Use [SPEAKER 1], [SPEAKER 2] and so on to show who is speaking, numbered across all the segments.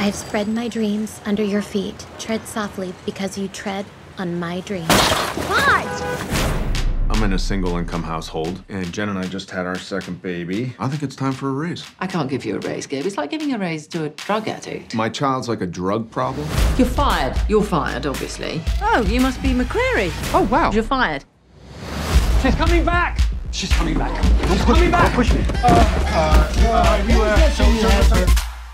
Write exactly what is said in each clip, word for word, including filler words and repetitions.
[SPEAKER 1] I've spread my dreams under your feet. Tread softly, because you tread on my dreams. What?
[SPEAKER 2] I'm in a single-income household, and Jen and I just had our second baby. I think it's time for a raise.
[SPEAKER 3] I can't give you a raise, Gabe. It's like giving a raise to a drug addict.
[SPEAKER 2] My child's like a drug problem.
[SPEAKER 3] You're fired. You're fired, obviously.
[SPEAKER 4] Oh, you must be McCreary.
[SPEAKER 2] Oh, wow.
[SPEAKER 4] You're fired.
[SPEAKER 5] She's coming back! She's coming back.
[SPEAKER 2] Don't
[SPEAKER 5] She's
[SPEAKER 2] push
[SPEAKER 5] coming
[SPEAKER 2] me.
[SPEAKER 5] back!
[SPEAKER 2] Don't push me.
[SPEAKER 5] Uh, uh, you, uh,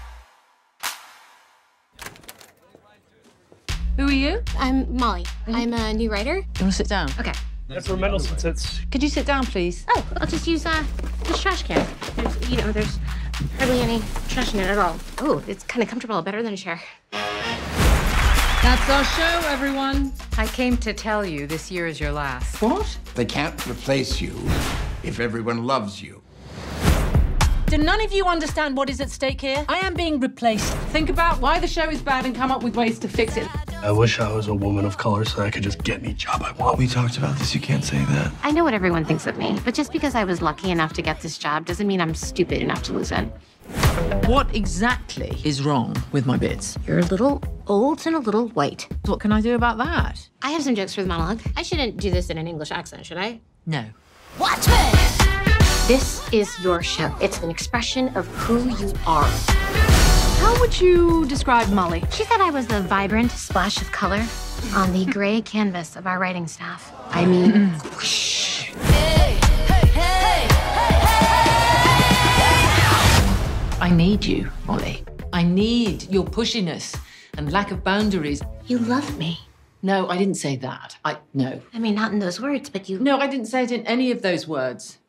[SPEAKER 4] Who are you?
[SPEAKER 1] I'm Molly. I'm a new writer.
[SPEAKER 4] You want to sit down?
[SPEAKER 1] Okay.
[SPEAKER 5] That's where mental sits.
[SPEAKER 4] Could you sit down, please?
[SPEAKER 1] Oh, I'll just use uh, this trash can. There's, you know, there's hardly any trash in it at all. Oh, it's kind of comfortable, better than a chair.
[SPEAKER 6] That's our show, everyone. I came to tell you this year is your last.
[SPEAKER 4] What?
[SPEAKER 7] They can't replace you if everyone loves you.
[SPEAKER 4] Do none of you understand what is at stake here? I am being replaced. Think about why the show is bad and come up with ways to fix it.
[SPEAKER 5] I wish I was a woman of color so I could just get any job I want.
[SPEAKER 8] We talked about this, you can't say that.
[SPEAKER 1] I know what everyone thinks of me, but just because I was lucky enough to get this job doesn't mean I'm stupid enough to lose it.
[SPEAKER 4] What exactly is wrong with my bits?
[SPEAKER 1] You're a little old and a little white.
[SPEAKER 4] What can I do about that?
[SPEAKER 1] I have some jokes for the monologue. I shouldn't do this in an English accent, should I?
[SPEAKER 4] No.
[SPEAKER 1] Watch me! This is your show. It's an expression of who you are.
[SPEAKER 4] How would you describe Molly?
[SPEAKER 1] She said I was the vibrant splash of color on the gray canvas of our writing staff. I mean, whoosh.
[SPEAKER 3] I need you, Molly. I need your pushiness and lack of boundaries.
[SPEAKER 1] You love me.
[SPEAKER 3] No, I didn't say that. I, no.
[SPEAKER 1] I mean, not in those words, but you...
[SPEAKER 3] No, I didn't say it in any of those words.